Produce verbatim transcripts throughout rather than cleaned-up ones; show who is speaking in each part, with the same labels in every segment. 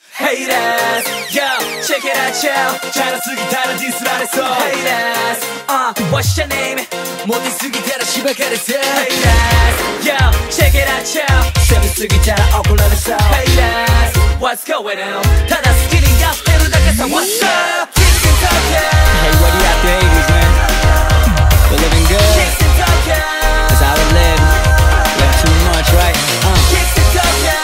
Speaker 1: Haters, yo, check it out, yo チャラすぎたらディスられそう Haters, uh, what's your name? モテすぎたらしばかれそう Haters, yo, check it out, yo 攻めすぎたら怒られそう Haters, what's going on? ただ好きにやってるだけさ What's up? Kicks in Tokyo
Speaker 2: Hey, where you at, the haters, man? We're living good.
Speaker 1: Kicks in Tokyo
Speaker 2: That's how we live. Live too much, right? Uh.
Speaker 1: Kicks in Tokyo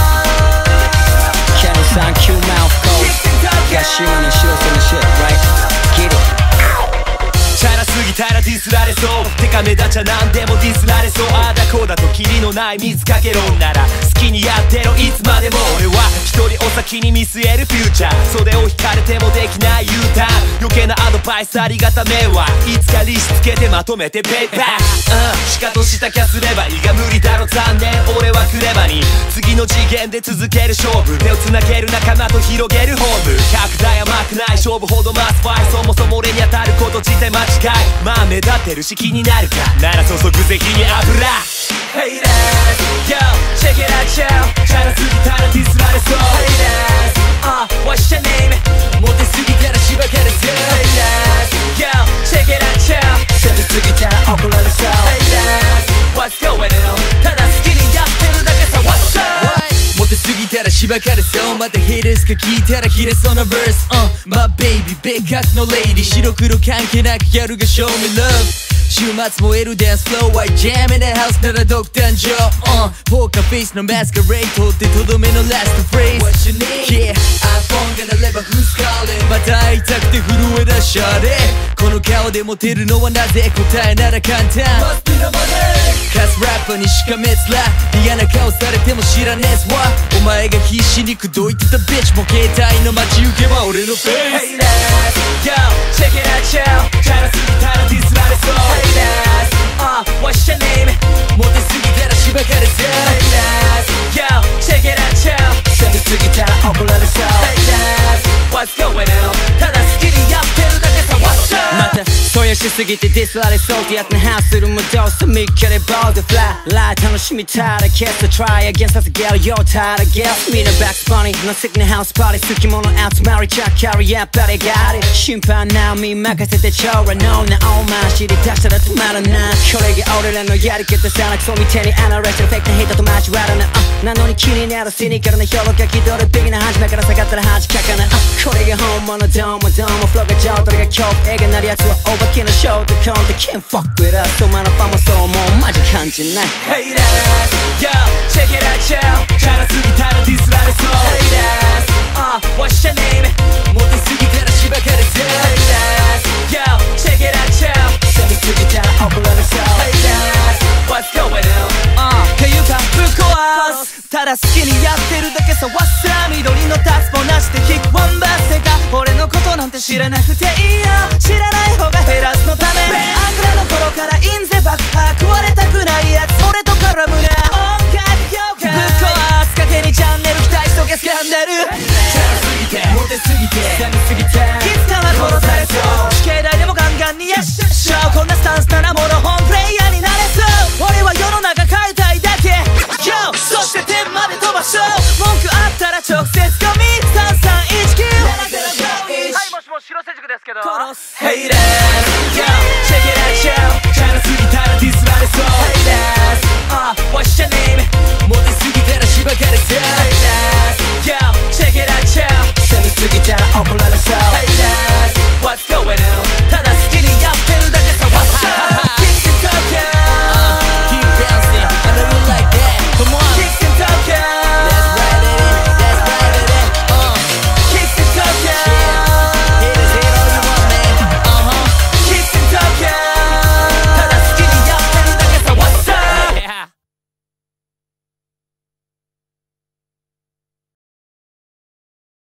Speaker 2: Channel sign Q mouth code.
Speaker 1: Kicks in Tokyo
Speaker 2: Got shit on the shorts and the shit, right? Get it.
Speaker 1: チャラすぎたらディスられそうてか目立ちゃなんでもディスられそうああだこうだとキリのない水かけろんなら好きにやってろいつまでも俺は一人お先に見据えるフューチャー袖を引かれてもできない U ターン余計なアドバイスありがためはいつか利子つけてまとめてペイバック、うん、しかとしたきゃすればいいが無理だろ残念俺はクレバに次の次元で続ける勝負手をつなげる仲間と広げるホーム百台甘くない勝負ほど待つファイそもそも俺に当たること自体間違いまあ目立ってるし気になるかなら注ぐぜ火に油 Haters, yo, check it out, yo チャラすぎたらディスられそう Haters, uh, what's your name? モテすぎたらしばかれそう Haters, yo, check it out, yo 攻めすぎたら怒られそう Haters, what's going on? ただ好きにやってるだけさ What's up? モテすぎたらしばかれそうまたヘレスか聞いたら切れそうな verse uh, My baby, 別格のレイディ白黒関係なくやるが show me love 週末燃えるダンスフロー White jam in the house なら独壇場 uh, ポーカーフェイスのマスカレードってとどめのラストフレーズ What's your name? Yeah, iPhone が鳴れば Who's calling また会いたくて震え出しちゃれこの顔でモテるのはなぜ答えなら簡単 Must be the money カスラッパーにしかめつら嫌な顔されても知らねえすわお前が必死に口説いてたビッチも携帯の待ち受けは俺のフェイス Haters, yo, check it out, yo チャラすぎたらディスられそう Haters, uh, what's your name? モテすぎたらしばかれそう Haters, yo, check it out, yo 攻めすぎたら怒られそう Haters, what's going on? ただ好きにやってるだけさ What's up?
Speaker 2: またそうやしすぎてディスられそうってやつにハウスする無道さ見っけれボードフライライ楽しみたら Kiss the try again させゲルよたらゲルみんなバックスパニーの好きなハウスパーティー好き者集まりちゃっかりやっぱりガリ審判なみ任せてちょうらのなお前知り出したら止まらないこれが俺らのやり方さなクソみてえにアナレストフェイクな人と交わらない、uh、なのに気になるシニカルな評価気取るべきな初めから下がったら恥かかない、uh、これが本物どうもどうもフローが上どれが恐怖映画なるやつはお化けのショートコント Can't fuck with us お前のファンもそうもうマジ感じない
Speaker 1: Haters, yo, check it out, yo チャラすぎたらディスられそう Haters, uh, what's your name? モテすぎたらしばかれそう Haters, yo, check it out, yo 攻めすぎたら怒られそう Haters, what's going on?
Speaker 2: ああ
Speaker 1: ていうかぶっ壊すただ好きにやってるだけさ What's up? 緑のタスポなしでキックワンバスてか俺のことなんて知らなくていいよ知らない方が減らすのためあくらの頃からインゼ爆破食われたくないやつ俺と絡むな音楽業界ぶっ壊す賭けにチャンネル期待しとけスキャンダルチャラすぎてモテすぎて冷めすぎて